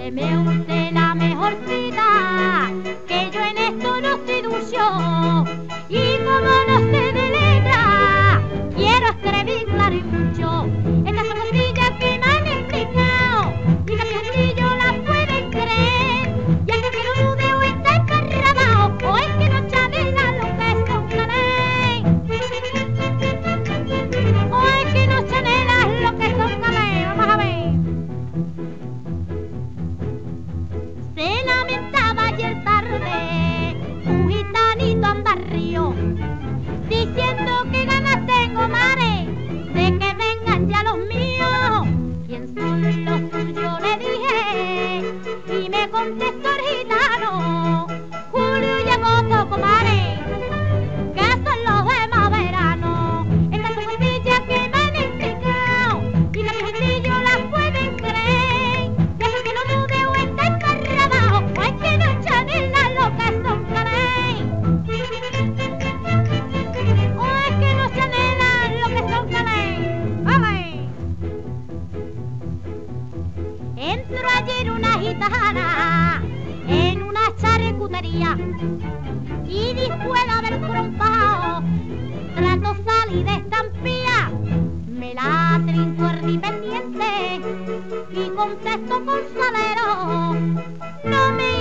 Deme usted la mejor cita, que yo en esto no estoy ducho. Y como no sé de letra, quiero escribir claro y mucho. Estas son cosillas que me han explicado, y que así yo las pueden creer. Y el que no dude o está encarramado, o es que no chavela lo que es un calé. O es que no chanela lo que es un calé. Vamos a ver. Se lamentaba ayer tarde un gitanito anda río, diciendo que ganas tengo, mare, de que vengan ya los míos. ¿Quién son los tuyos? Le dije, y me contestó el gitano, julio y agosto, comadre, que son los de más verano. Estas son cosillas que me han explicado, y que mis gentillos las pueden creer. Y así que no dude o está encarramado, o es que no chanela lo que son calé. O es que no chanela lo que son calé. ¡Vale! Entró ayer una gitana en una charcutería y después de haber trompado trató salir de estampía. Me la trincó el pendiente y contestó con salero, no me